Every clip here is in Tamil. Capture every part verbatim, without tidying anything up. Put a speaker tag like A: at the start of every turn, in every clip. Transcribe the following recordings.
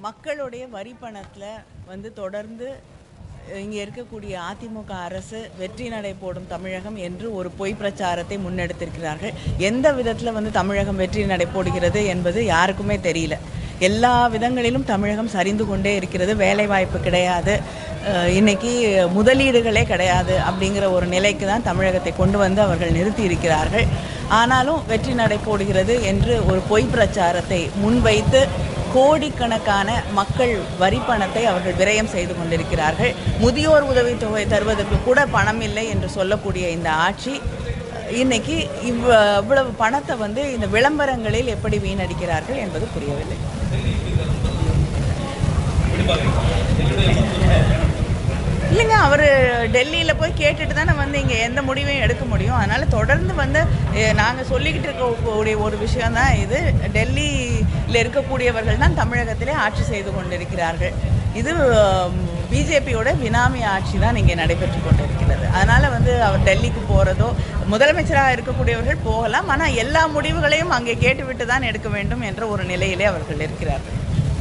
A: மக்களுடைய வரி பணத்தில் வந்து தொடர்ந்து இங்கே இருக்கக்கூடிய அதிமுக அரசு வெற்றி நடை போடும் தமிழகம் என்று ஒரு பொய் பிரச்சாரத்தை முன்னெடுத்திருக்கிறார்கள். எந்த விதத்தில் வந்து தமிழகம் வெற்றி நடை போடுகிறது என்பது யாருக்குமே தெரியல. எல்லா விதங்களிலும் தமிழகம் சரிந்து கொண்டே இருக்கிறது. வேலைவாய்ப்பு கிடையாது, இன்னைக்கு முதலீடுகளே கிடையாது அப்படிங்கிற ஒரு நிலைக்கு தான் தமிழகத்தை கொண்டு வந்து அவர்கள் நிறுத்தி இருக்கிறார்கள். ஆனாலும் வெற்றி நடை போடுகிறது என்று ஒரு பொய் பிரச்சாரத்தை முன்வைத்து கோடிக்கணக்கான மக்கள் வரி பணத்தை அவர்கள் விரயம் செய்து கொண்டிருக்கிறார்கள். முதியோர் உதவித்தொகை தருவதற்கு கூட பணம் இல்லை என்று சொல்லக்கூடிய இந்த ஆட்சி இன்னைக்கு இவ் இவ்வளவு பணத்தை வந்து இந்த விளம்பரங்களில் எப்படி வீணடிக்கிறார்கள் என்பது புரியவில்லை. இல்லைங்க, அவர் டெல்லியில் போய் கேட்டுட்டு தானே வந்து இங்கே எந்த முடிவையும் எடுக்க முடியும். அதனால் தொடர்ந்து வந்து நாங்கள் சொல்லிக்கிட்டு இருக்கக்கூடிய ஒரு விஷயந்தான் இது. டெல்லியில் இருக்கக்கூடியவர்கள் தான் தமிழகத்திலே ஆட்சி செய்து கொண்டிருக்கிறார்கள். இது பிஜேபியோட பினாமி ஆட்சி தான் இங்கே நடைபெற்று கொண்டிருக்கிறது. அதனால் வந்து அவர் டெல்லிக்கு போகிறதோ, முதலமைச்சராக இருக்கக்கூடியவர்கள் போகலாம், ஆனால் எல்லா முடிவுகளையும் அங்கே கேட்டுவிட்டு தான் எடுக்க வேண்டும் என்ற ஒரு நிலையிலே அவர்கள் இருக்கிறார்கள்.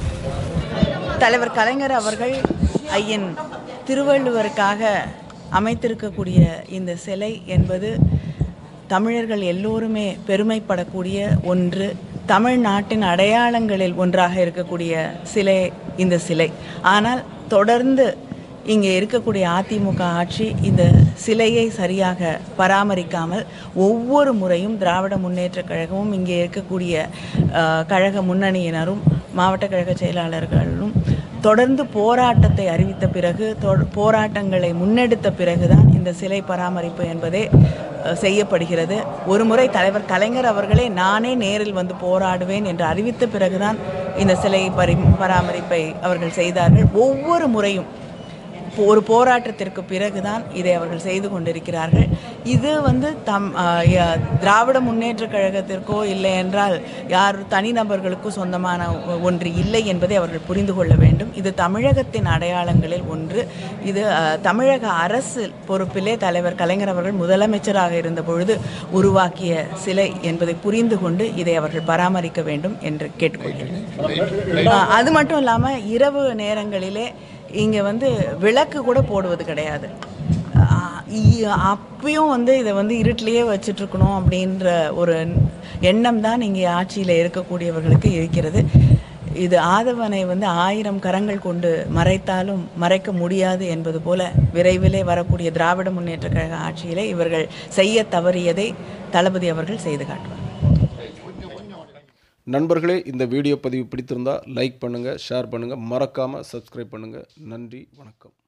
A: தலைவர் கலைஞர் அவர்கள் ஐயன் திருவள்ளுவருக்காக அமைத்திருக்கக்கூடிய இந்த சிலை என்பது தமிழர்கள் எல்லோருமே பெருமைப்படக்கூடிய ஒன்று. தமிழ்நாட்டின் அடையாளங்களில் ஒன்றாக இருக்கக்கூடிய சிலை இந்த சிலை. ஆனால் தொடர்ந்து இங்கே இருக்கக்கூடிய அதிமுக ஆட்சி இந்த சிலையை சரியாக பராமரிக்காமல் ஒவ்வொரு முறையும் திராவிட முன்னேற்றக் கழகமும் இங்கே இருக்கக்கூடிய கழக முன்னணியினரும் மாவட்ட கழக செயலாளர்களும் தொடர்ந்து போராட்டத்தை அறிவித்த பிறகு போராட்டங்களை முன்னெடுத்த பிறகுதான் இந்த சிலை பராமரிப்பு என்பதே செய்யப்படுகிறது. ஒரு முறை தலைவர் கலைஞர் அவர்களே நானே நேரில் வந்து போராடுவேன் என்று அறிவித்த பிறகுதான் இந்த சிலை பரி பராமரிப்பை அவர்கள் செய்தார்கள். ஒவ்வொரு முறையும் ஒரு போராட்டத்திற்கு பிறகுதான் இதை அவர்கள் செய்து கொண்டிருக்கிறார்கள். இது வந்து தம் திராவிட முன்னேற்ற கழகத்திற்கோ இல்லை என்றால் யார் தனிநபர்களுக்கோ சொந்தமான ஒன்று இல்லை என்பதை அவர்கள் புரிந்து கொள்ள வேண்டும். இது தமிழகத்தின் அடையாளங்களில் ஒன்று. இது தமிழக அரசு பொறுப்பிலே தலைவர் கலைஞர் அவர்கள் முதலமைச்சராக இருந்த பொழுது உருவாக்கிய சிலை என்பதை புரிந்து கொண்டு இதை அவர்கள் பராமரிக்க வேண்டும் என்று கேட்டுக்கொள்கிறேன். அது மட்டும் இல்லாமல் இரவு நேரங்களிலே இங்கே வந்து விளக்கு கூட போடுவது கிடையாது. அப்பயும் வந்து இதை வந்து இருட்டிலேயே வச்சிட்ருக்கணும் அப்படின்ற ஒரு எண்ணம் தான் இங்கே ஆட்சியில் இருக்கக்கூடியவர்களுக்கு இருக்கிறது. இது ஆதவனை வந்து ஆயிரம் கரங்கள் கொண்டு மறைத்தாலும் மறைக்க முடியாது என்பது போல விரைவிலே வரக்கூடிய திராவிட முன்னேற்ற கழக ஆட்சியிலே இவர்கள் செய்ய தவறியதை தளபதி அவர்கள் செய்து காட்டுவார்.
B: நண்பர்களே, இந்த வீடியோ பதிவு பிடித்திருந்தால் லைக் பண்ணுங்கள், ஷேர் பண்ணுங்கள், மறக்காமல் சப்ஸ்கிரைப் பண்ணுங்கள். நன்றி, வணக்கம்.